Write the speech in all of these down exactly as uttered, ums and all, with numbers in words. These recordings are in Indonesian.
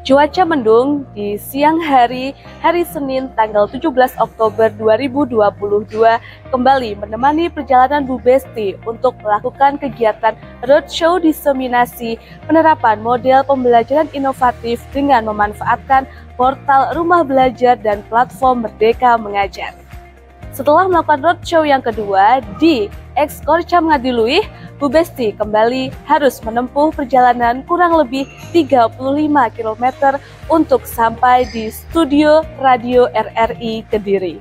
Cuaca mendung di siang hari, hari Senin tanggal tujuh belas Oktober dua ribu dua puluh dua kembali menemani perjalanan Bu Besti untuk melakukan kegiatan roadshow diseminasi penerapan model pembelajaran inovatif dengan memanfaatkan portal Rumah Belajar dan platform Merdeka Mengajar. Setelah melakukan roadshow yang kedua di Ekskorcam Ngadiluih, Bu Besti kembali harus menempuh perjalanan kurang lebih tiga puluh lima kilometer untuk sampai di studio Radio R R I Kediri.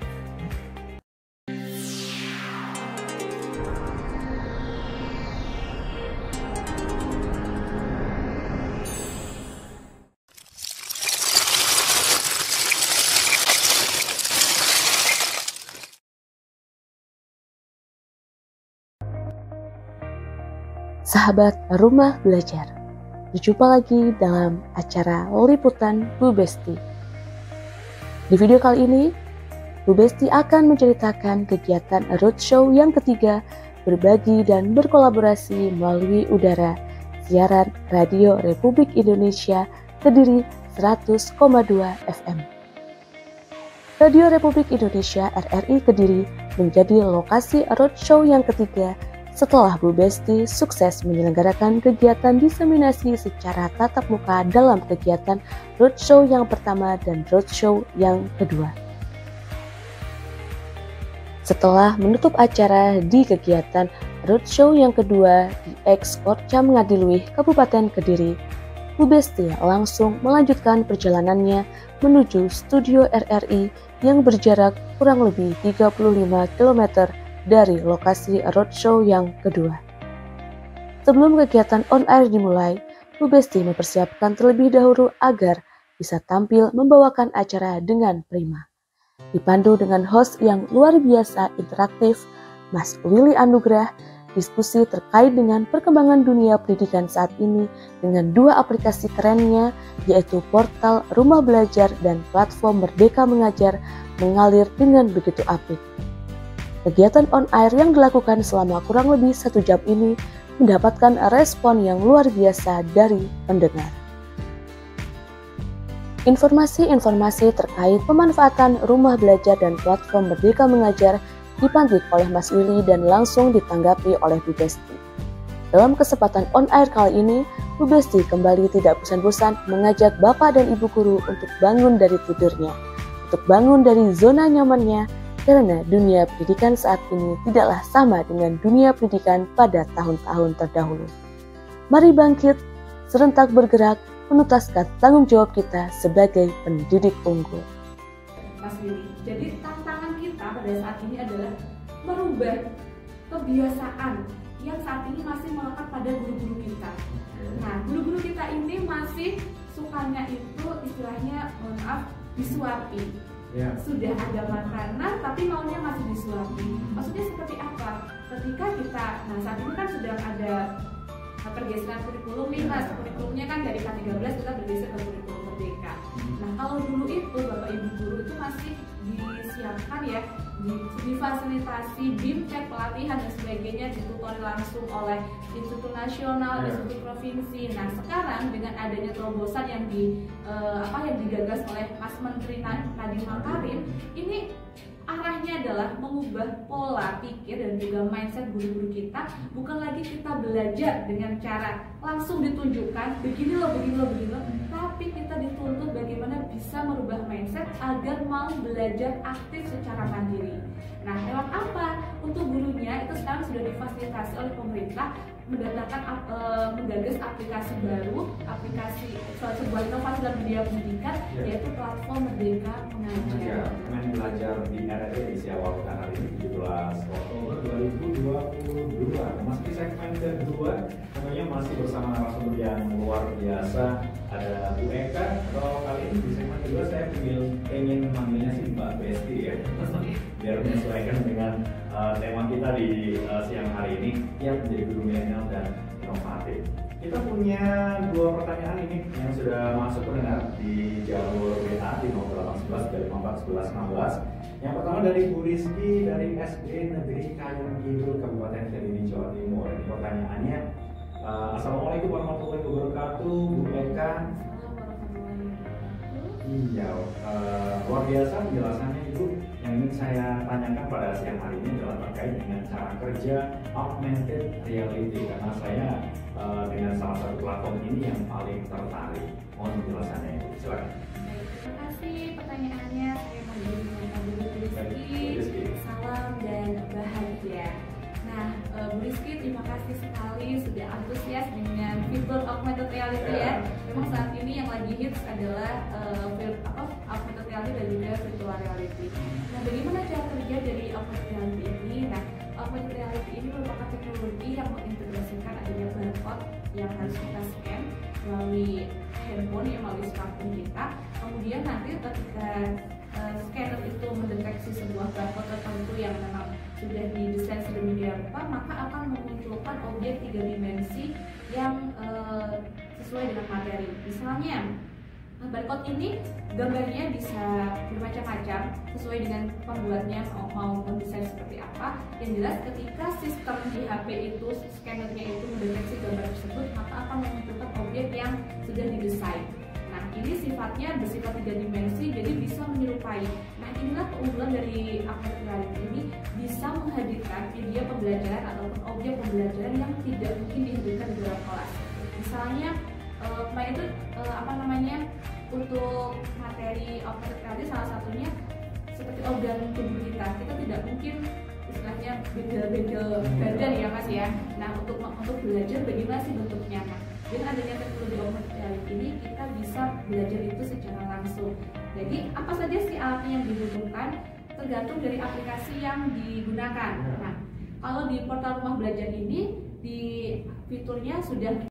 Sahabat Rumah Belajar, berjumpa lagi dalam acara liputan Bu Besti. Di video kali ini, Bu Besti akan menceritakan kegiatan roadshow yang ketiga berbagi dan berkolaborasi melalui udara siaran Radio Republik Indonesia Kediri seratus koma dua F M. Radio Republik Indonesia R R I Kediri menjadi lokasi roadshow yang ketiga setelah Bu Besti sukses menyelenggarakan kegiatan diseminasi secara tatap muka dalam kegiatan roadshow yang pertama dan roadshow yang kedua. Setelah menutup acara di kegiatan roadshow yang kedua di Ekskorcam Ngadiluih, Kabupaten Kediri, Bu Besti langsung melanjutkan perjalanannya menuju studio R R I yang berjarak kurang lebih tiga puluh lima kilometer dari lokasi roadshow yang kedua. Sebelum kegiatan on air dimulai, Bu Besti mempersiapkan terlebih dahulu agar bisa tampil membawakan acara dengan prima. Dipandu dengan host yang luar biasa interaktif, Mas Willy Anugrah, diskusi terkait dengan perkembangan dunia pendidikan saat ini dengan dua aplikasi kerennya, yaitu portal Rumah Belajar dan platform Merdeka Mengajar mengalir dengan begitu apik. Kegiatan on air yang dilakukan selama kurang lebih satu jam ini mendapatkan respon yang luar biasa dari pendengar. Informasi-informasi terkait pemanfaatan rumah belajar dan platform Merdeka Mengajar dipantik oleh Mas Willy dan langsung ditanggapi oleh Bu Besti. Dalam kesempatan on air kali ini, Bu Besti kembali tidak bosan-bosan mengajak Bapak dan Ibu guru untuk bangun dari tidurnya, untuk bangun dari zona nyamannya, karena dunia pendidikan saat ini tidaklah sama dengan dunia pendidikan pada tahun-tahun terdahulu. Mari bangkit, serentak bergerak, menuntaskan tanggung jawab kita sebagai pendidik unggul. Mas Willy, jadi tantangan kita pada saat ini adalah merubah kebiasaan yang saat ini masih melekat pada guru-guru kita. Nah, guru-guru kita ini masih sukanya itu istilahnya, mohon maaf, disuapi. Ya. Sudah ada makanan tapi maunya masih disuapi. Maksudnya seperti apa? Ketika kita, nah saat ini kan sudah ada pergeseran kurikulum nih Mas, kurikulumnya kan dari K tiga belas kita bergeser ke kurikulum Merdeka. Nah kalau dulu itu Bapak Ibu guru itu masih disiapkan ya, difasilitasi bimtek, pelatihan dan sebagainya, ditutori langsung oleh Institut Nasional, yeah. Institut Provinsi. Nah sekarang dengan adanya terobosan yang di uh, apa yang digagas oleh Mas Menteri Nadiem Makarim, ini arahnya adalah mengubah pola pikir dan juga mindset guru-guru kita. Bukan lagi kita belajar dengan cara langsung ditunjukkan begini loh, begini loh, begini loh, tapi kita dituntut bagaimana bisa merubah mindset agar mau belajar aktif secara mandiri. Nah, lewat apa? Untuk gurunya itu sekarang sudah difasilitasi oleh pemerintah mendatangkan e, menggagas aplikasi baru, aplikasi sebuah inovasi dalam dunia pendidikan, ya. Yaitu platform Merdeka Mengajar. Main belajar di R R I di awal pekan hari ini tujuh belas Oktober dua ribu dua puluh dua. Masih segmen kedua, tentunya masih bersama narasumber yang luar biasa. Ada Bu Eka. Kalau kali ini di segmen kedua saya ingin ingin manggilnya sih Mbak Besti ya, biar menyesuaikan dengan uh, tema kita di uh, siang hari ini yang menjadi guru milenial dan inovatif. Kita punya dua pertanyaan ini yang sudah masuk pendengar di jalur W A di nol delapan satu satu lima empat satu satu satu enam. Yang pertama dari Bu Rizky dari S D Negeri Kayu Kidul Kabupaten Kediri Jawa Timur. Ini pertanyaannya, uh, Assalamualaikum warahmatullahi wabarakatuh, Bu Eka. Ya, uh, luar biasa penjelasannya Ibu. Yang ingin saya tanyakan pada siang hari ini adalah terkait dengan cara kerja augmented reality, karena saya uh, dengan salah satu platform ini yang paling tertarik. Mohon penjelasannya Ibu, silakan. Baik, terima kasih pertanyaannya. Saya mau dengan Bu Rizky. Salam dan bahagia. Nah, uh, Bu Rizky, terima kasih sekali sudah antusias dengan fitur augmented reality ya. Memang saat ini yang lagi hits adalah uh, film apa augmented reality dan juga virtual reality. Nah, bagaimana cara kerja dari augmented reality ini? Nah, augmented reality ini merupakan teknologi yang mengintegrasikan adanya barcode yang harus kita scan melalui handphone ya, melalui smartphone kita. Kemudian nanti ketika uh, scanner itu mendeteksi sebuah barcode tertentu yang memang sudah didesain sedemikian rupa, maka akan memunculkan objek tiga dimensi yang uh, sesuai dengan materi. Misalnya, barcode ini gambarnya bisa bermacam-macam sesuai dengan pembuatnya mau, mau mendesain seperti apa. Yang jelas ketika sistem di H P itu, scannernya itu mendeteksi gambar tersebut, maka akan memunculkan objek yang sudah didesain. Nah, ini sifatnya bersifat tiga dimensi, jadi bisa menyerupai. Nah, inilah keunggulan dari augmented reality ini, bisa menghadirkan media pembelajaran ataupun objek pembelajaran yang tidak mungkin dihadirkan di dalam kelas. Misalnya, uh, kemarin itu uh, apa namanya untuk materi augmented reality salah satunya seperti organ tubuh kita, kita tidak mungkin istilahnya beda-beda badan ya Mas ya. Nah, untuk untuk belajar bagaimana sih bentuknya? Nah, dengan adanya teknologi augmented reality ini kita bisa belajar itu secara langsung. Jadi apa saja sih alatnya yang dibutuhkan tergantung dari aplikasi yang digunakan. Nah, kalau di portal rumah belajar ini di fiturnya sudah